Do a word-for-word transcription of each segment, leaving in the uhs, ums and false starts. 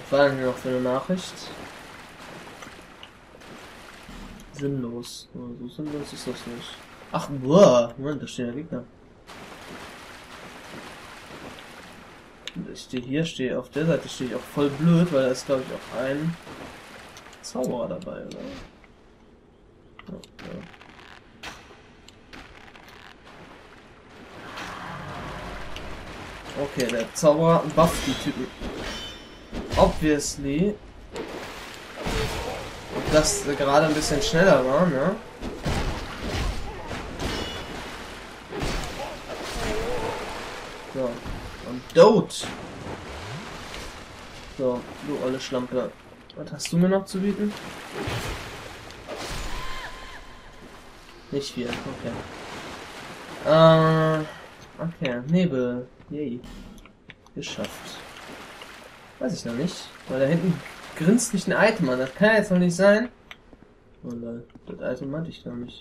Was war denn noch für eine Nachricht? Sinnlos. Oh, so sinnlos ist das nicht. Ach, boah, Moment, da steht der Gegner. Und ich stehe hier, stehe auf der Seite, stehe ich auch voll blöd, weil da ist, glaube ich, auch ein Zauberer dabei, oder? Ja, ja. Okay, der Zauberer bufft die Typen. Obviously. Ob das gerade ein bisschen schneller war, ne? So. Und Dote. So, du olle Schlampe. Was hast du mir noch zu bieten? Nicht viel, okay. Äh, okay, Nebel. Yay. Geschafft. Weiß ich noch nicht. Weil da hinten grinst mich ein Item an. Das kann ja jetzt noch nicht sein. Oder das Item meinte ich gar nicht.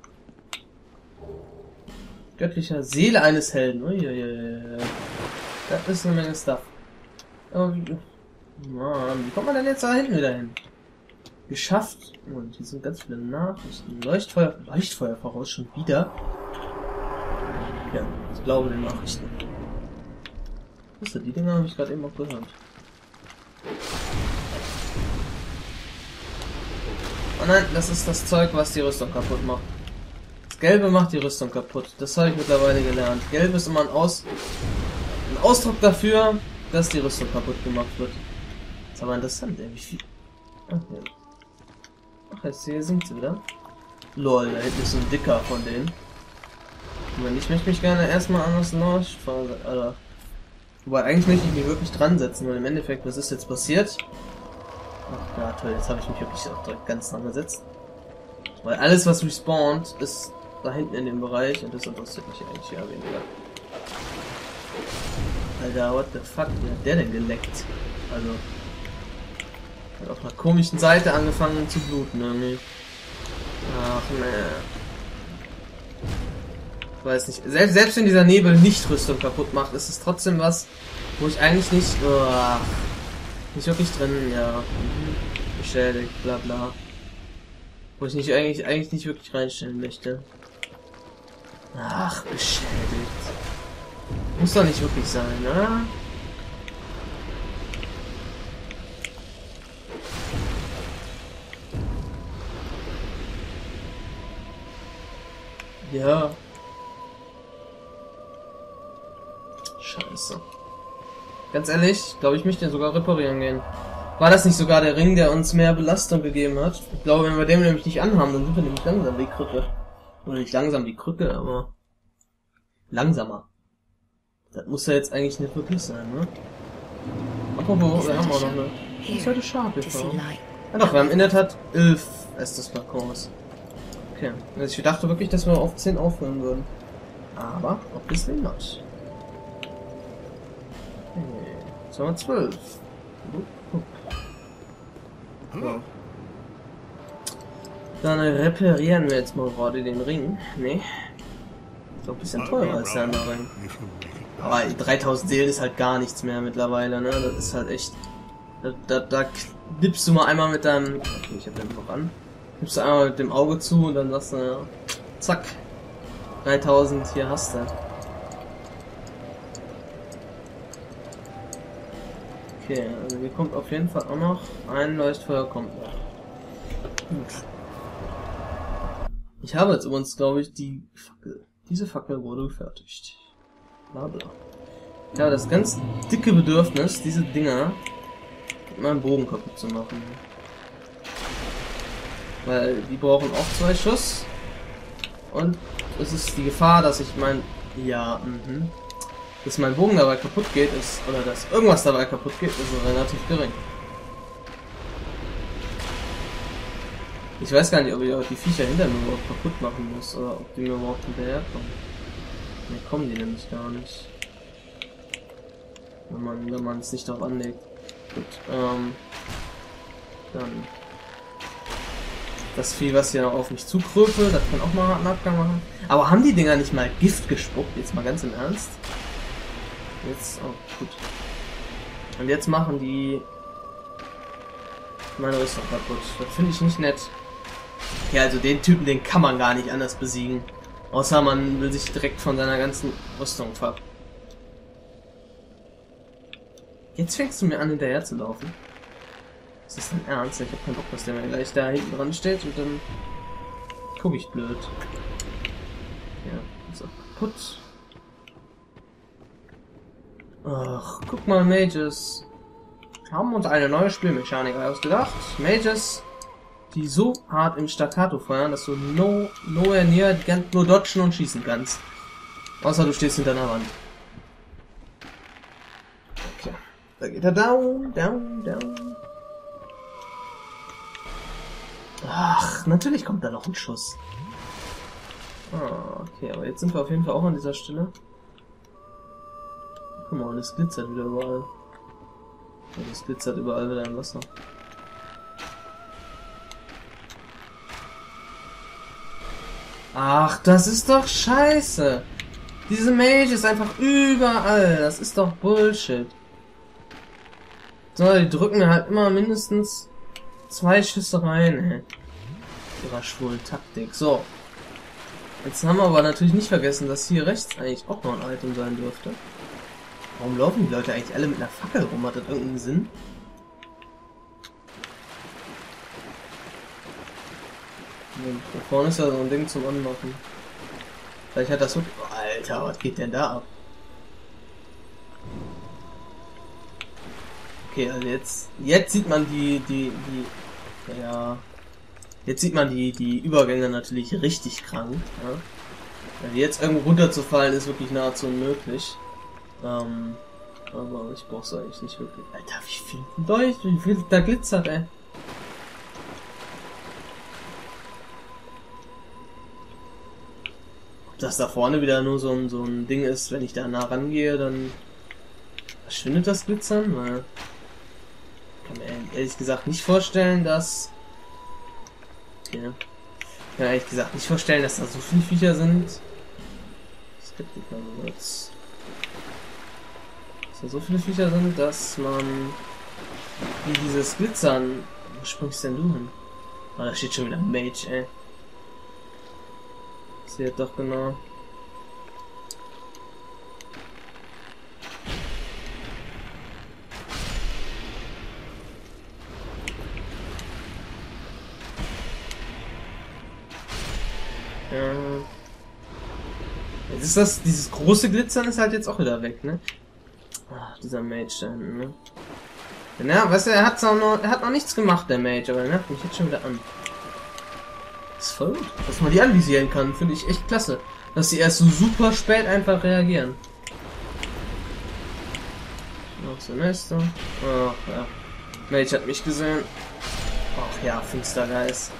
Göttlicher Seele eines Helden. Uiuiui. Das ist eine Menge Stuff. Oh, wie, Mann, wie kommt man denn jetzt da hinten wieder hin? Geschafft. Und hier sind ganz viele Nachrichten. Leuchtfeuer, Leuchtfeuer voraus schon wieder. Ja, ich glaube den Nachrichten. Was ist das? Die Dinger habe ich gerade eben auch gehört. Oh nein, das ist das Zeug, was die Rüstung kaputt macht. Das Gelbe macht die Rüstung kaputt. Das habe ich mittlerweile gelernt. Gelb ist immer ein, Aus ein Ausdruck dafür, dass die Rüstung kaputt gemacht wird. Das ist aber interessant, ey. Wie viel... Okay. Ach, jetzt hier sinkt sie wieder. Lol, da hinten ist ein dicker von denen. Und ich möchte mich gerne erstmal an das Leuchtfeuer... Alter. Wobei, eigentlich möchte ich mich wirklich dran setzen, weil im Endeffekt, was ist jetzt passiert? Ach ja, toll, jetzt habe ich mich wirklich auch direkt ganz dran gesetzt. Weil alles, was respawnt, ist da hinten in dem Bereich und das interessiert mich eigentlich eher weniger. Alter, what the fuck, wie hat der denn geleckt? Also, hat auf einer komischen Seite angefangen zu bluten, irgendwie. Ach, ne. Ich weiß nicht. Selbst, selbst wenn dieser Nebel nicht Rüstung kaputt macht, ist es trotzdem was, wo ich eigentlich nicht... Oh, nicht wirklich drin, ja. Mhm. Beschädigt, bla bla. Wo ich nicht eigentlich, eigentlich nicht wirklich reinstellen möchte. Ach, beschädigt. Muss doch nicht wirklich sein, ne? Ja. Scheiße. Ganz ehrlich, glaube ich, möchte den sogar reparieren gehen. War das nicht sogar der Ring, der uns mehr Belastung gegeben hat? Ich glaube, wenn wir den nämlich nicht anhaben, dann sind wir nämlich langsam wie Krücke. Oder nicht langsam wie Krücke, aber langsamer. Das muss ja jetzt eigentlich nicht wirklich sein, ne? Apropos, wir haben auch noch eine... Das ist heute scharf, wir fahren. Ja doch, wir haben in der Tat elf Estes-Balkons. Okay, also ich dachte wirklich, dass wir auf zehn aufhören würden. Aber, obviously not. Okay, jetzt haben wir zwölf. So. Dann reparieren wir jetzt mal gerade den Ring. Nee. Ist doch ein bisschen teurer als der andere Ring. Aber dreitausend Seelen ist halt gar nichts mehr mittlerweile, ne? Das ist halt echt... Da, da, da knippst du mal einmal mit deinem... Okay, ich hab den noch an. Knippst du einmal mit dem Auge zu und dann sagst du, ja, zack. dreitausend, hier hast du. Okay, also hier kommt auf jeden Fall auch noch ein Leuchtfeuer kommt noch. Gut. Ich habe jetzt übrigens, glaube ich, die Fackel. Diese Fackel wurde gefertigt. Bla bla. Ich habe das ganz dicke Bedürfnis, diese Dinger mit meinem Bogen kaputt zu machen. Weil die brauchen auch zwei Schuss. Und es ist die Gefahr, dass ich mein... Ja, mhm. Dass mein Bogen dabei kaputt geht, ist... Oder dass irgendwas dabei kaputt geht, ist relativ gering. Ich weiß gar nicht, ob ich auch die Viecher hinter mir überhaupt kaputt machen muss, oder ob die mir überhaupt hinterherkommen. Ne, kommen die nämlich gar nicht. Wenn man wenn man es nicht darauf anlegt. Gut, ähm... Dann... Das Vieh, was hier noch auf mich zukröpelt, das kann auch mal einen Abgang machen. Aber haben die Dinger nicht mal Gift gespuckt? Jetzt mal ganz im Ernst. Jetzt, oh, gut. Und jetzt machen die meine Rüstung kaputt. Das finde ich nicht nett. Ja, also den Typen, den kann man gar nicht anders besiegen. Außer man will sich direkt von seiner ganzen Rüstung ver... Jetzt fängst du mir an, hinterher zu laufen. Ist das dein Ernst? Ich hab keinen Bock, dass der mir gleich da hinten dran steht und dann guck ich blöd. Ja, ist auch kaputt. Ach, guck mal, Mages. Wir haben uns eine neue Spielmechanik ausgedacht. Mages, die so hart im Staccato feuern, dass du no, nowhere near nur dodgen und schießen kannst. Außer du stehst hinter einer Wand. Okay. Da geht er down, down, down. Ach, natürlich kommt da noch ein Schuss. Ah, okay, aber jetzt sind wir auf jeden Fall auch an dieser Stelle. Guck mal, das glitzert wieder überall. Ja, das glitzert überall wieder im Wasser. Ach, das ist doch scheiße. Diese Mage ist einfach überall. Das ist doch Bullshit. So, die drücken mir halt immer mindestens zwei Schüsse rein, ey. Ihrer schwulen Taktik. So. Jetzt haben wir aber natürlich nicht vergessen, dass hier rechts eigentlich auch noch ein Item sein dürfte. Warum laufen die Leute eigentlich alle mit einer Fackel rum? Hat das irgendeinen Sinn? Da vorne ist ja so ein Ding zum Anmachen. Vielleicht hat das wirklich... Oh, Alter, was geht denn da ab? Okay, also jetzt... Jetzt sieht man die... die... die... Ja... Jetzt sieht man die, die Übergänge natürlich richtig krank. Ja? Also jetzt irgendwo runterzufallen ist wirklich nahezu unmöglich. Ähm, aber ich brauch's eigentlich nicht wirklich. Alter, wie viel Leucht, wie viel da glitzert, ey. Ob das da vorne wieder nur so ein, so ein Ding ist, wenn ich da nah rangehe, dann verschwindet das Glitzern, weil ich kann mir ehrlich gesagt nicht vorstellen, dass... Okay. Ich kann mir ehrlich gesagt nicht vorstellen, dass da so viele Viecher sind. Skeptiker jetzt. Dass da so viele Viecher sind, dass man wie dieses Glitzern. Wo springst denn du hin? Oh, da steht schon wieder ein Mage, ey. Seht doch genau. Ja. Jetzt ist das, dieses große Glitzern ist halt jetzt auch wieder weg, ne? Ach, dieser Mage da hinten, ne? Ja, weißt du, er hat noch, er hat noch nichts gemacht, der Mage, aber er nervt mich jetzt schon wieder an. Das ist voll gut. Dass man die anvisieren kann, finde ich echt klasse. Dass sie erst so super spät einfach reagieren. Noch so nächste. Ach ja. Mage hat mich gesehen. Ach ja, Finstergeist.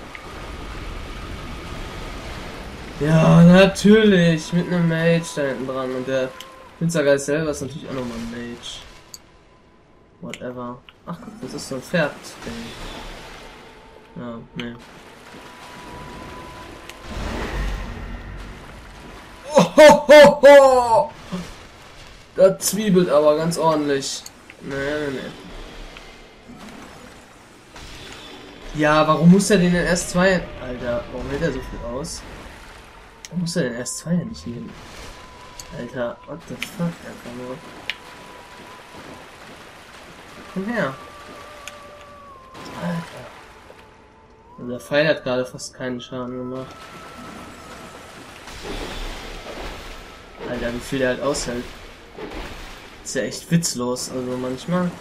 Ja, natürlich. Mit einem Mage da hinten dran. Und der Finstergeist selber ist natürlich auch nochmal ein Mage. Whatever. Ach guck, das ist so ein Pferd. Ja, ne. Oh, ho, ho, ho. Das zwiebelt aber ganz ordentlich. Ne, ne, ne. Ja, warum muss er den denn erst zwei... Alter, warum hält er so viel aus? Warum muss er denn erst zwei nicht nehmen? Alter, what the fuck, einfach nur. Komm her. Alter. Also der Pfeil hat gerade fast keinen Schaden gemacht. Alter, wie viel der halt aushält. Ist ja echt witzlos, also manchmal.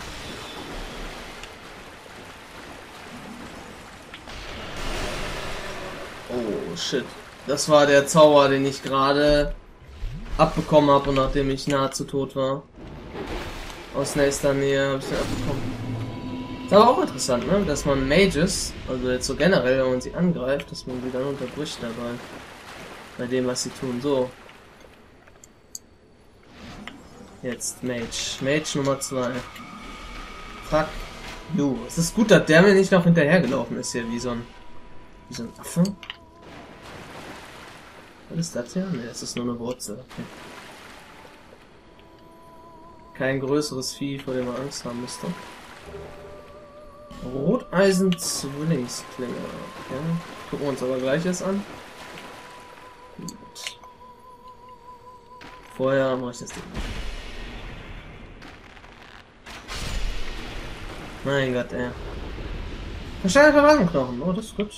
Oh shit. Das war der Zauber, den ich gerade abbekommen habe und nachdem ich nahezu tot war. Aus nächster Nähe habe ich den abbekommen. Ist aber auch interessant, ne? Dass man Mages, also jetzt so generell, wenn man sie angreift, dass man sie dann unterbricht dabei. Bei dem, was sie tun. So. Jetzt Mage. Mage Nummer zwei. Fuck you. Es ist gut, dass der mir nicht noch hinterhergelaufen ist hier, wie so ein... Wie so ein Affe. Was ist das hier? Ne, das ist nur eine Wurzel. Okay. Kein größeres Vieh, vor dem man Angst haben müsste. Roteisen-Zwillingsklinge. Okay. Gucken wir uns aber gleich erst an. Gut. Vorher mache ich das Ding. Mein Gott, ey. Versteinerter Wagenknochen. Oh, das ist gut.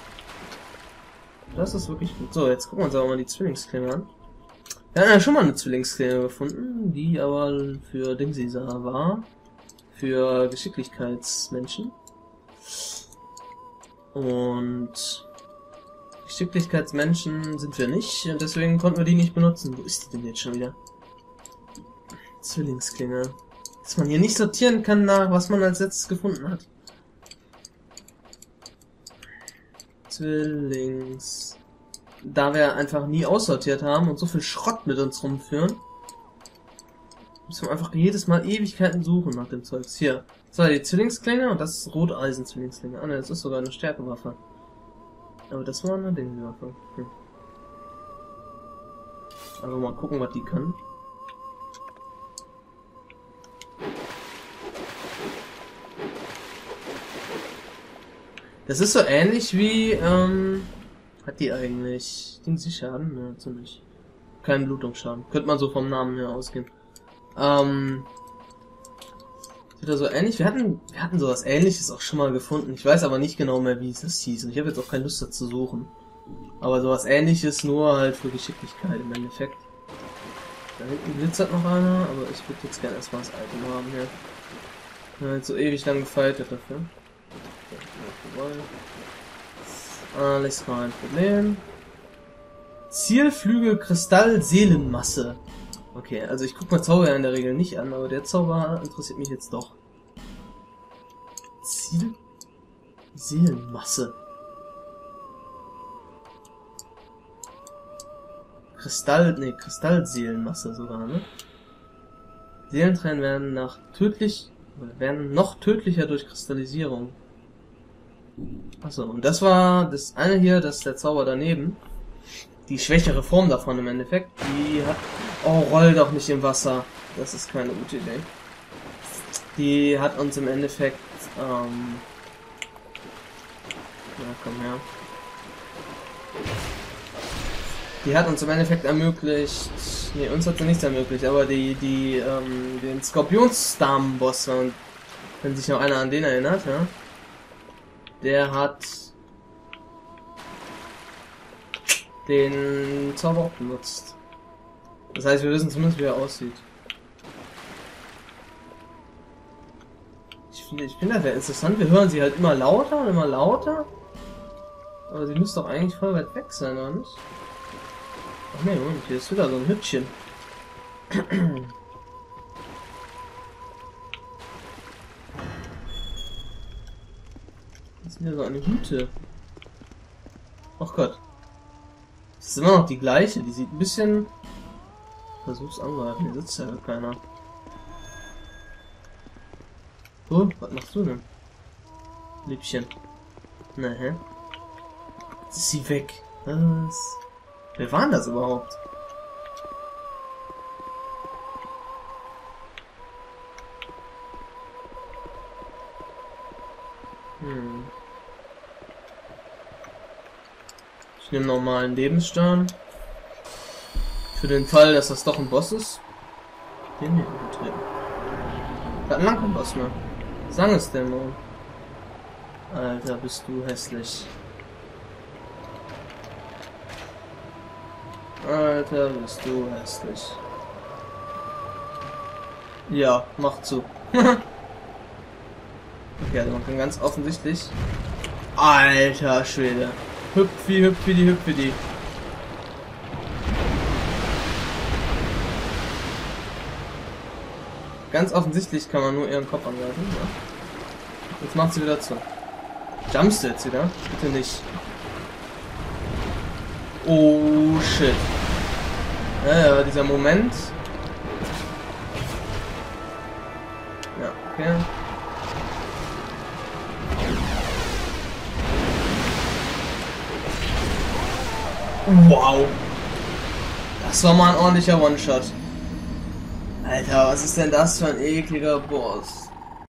Das ist wirklich gut. So, jetzt gucken wir uns aber mal die Zwillingsklinge an. Wir hatten ja schon mal eine Zwillingsklinge gefunden, die aber für Dingsisa war. Für Geschicklichkeitsmenschen. Und Geschicklichkeitsmenschen sind wir nicht und deswegen konnten wir die nicht benutzen. Wo ist die denn jetzt schon wieder? Zwillingsklinge. Dass man hier nicht sortieren kann nach, was man als letztes gefunden hat. Zwillings... Da wir einfach nie aussortiert haben und so viel Schrott mit uns rumführen, müssen wir einfach jedes Mal Ewigkeiten suchen nach dem Zeugs. Hier, das war die Zwillingsklinge und das ist Roteisen-Zwillingsklinge. Ah ne, das ist sogar eine Stärkewaffe. Aber das war eine Dingwaffe. Hm. Also mal gucken, was die kann. Das ist so ähnlich wie, ähm... Hat die eigentlich... Ding sie Schaden? Ja, ziemlich. Kein Blutungsschaden. Könnte man so vom Namen her ausgehen. Ähm... Ist wieder so ähnlich. Wir hatten, wir hatten sowas Ähnliches auch schon mal gefunden. Ich weiß aber nicht genau mehr, wie es das hieß. Und ich habe jetzt auch keine Lust dazu suchen. Aber sowas Ähnliches, nur halt für Geschicklichkeit im Endeffekt. Da hinten glitzert noch einer, aber ich würde jetzt gerne erstmal das Item haben hier. Ja, jetzt so ewig lang gefeitet dafür. Alles kein Problem. Zielflügel Kristall Seelenmasse. Okay, also ich gucke mal Zauber ja in der Regel nicht an, aber der Zauber interessiert mich jetzt doch. Ziel Seelenmasse. Kristall, ne, Kristallseelenmasse sogar, ne? Seelentränen werden nach tödlich, werden noch tödlicher durch Kristallisierung. Achso, und das war das eine hier, das ist der Zauber daneben. Die schwächere Form davon im Endeffekt. Die hat... Oh, roll doch nicht im Wasser. Das ist keine gute Idee. Die hat uns im Endeffekt... Ähm... Na, komm her. Die hat uns im Endeffekt ermöglicht... Ne, uns hat sie nichts ermöglicht, aber die, die, ähm, den Skorpionsdamen-Boss, wenn, wenn sich noch einer an den erinnert, ja? Der hat den Zauber auch benutzt. Das heißt, wir wissen zumindest, wie er aussieht. Ich finde, ich finde das ja interessant. Wir hören sie halt immer lauter und immer lauter. Aber sie müsste doch eigentlich voll weit weg sein, oder nicht? Ach ne, Moment, hier ist wieder so ein Hütchen. Das ist wieder so eine Hüte. Ach Gott. Das ist immer noch die gleiche. Die sieht ein bisschen... Versuch's angreifen. Hier sitzt ja keiner. So, was machst du denn? Liebchen. Na hä? Jetzt ist sie weg. Was? Wer war denn das überhaupt? Hm. Ich nehme nochmal einen Lebensstern. Für den Fall, dass das doch ein Boss ist. Den hier übertreten. Da hat lang kein Boss mehr. Sangesdämon. Alter, bist du hässlich. Alter, bist du hässlich. Ja, mach zu. Okay, also man kann ganz offensichtlich... Alter Schwede. Hüpfi, hüpfi, die, hüpfi, die. Ganz offensichtlich kann man nur ihren Kopf angreifen. Ja. Jetzt macht sie wieder zu. Jumpst du jetzt wieder? Bitte nicht. Oh shit. Ja, ja, dieser Moment. Ja, okay. Wow. Das war mal ein ordentlicher One-Shot. Alter, was ist denn das für ein ekliger Boss?